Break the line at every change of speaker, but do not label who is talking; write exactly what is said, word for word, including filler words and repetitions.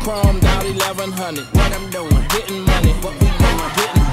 chromed out eleven hundred. What I'm doing, getting money. What we doing, getting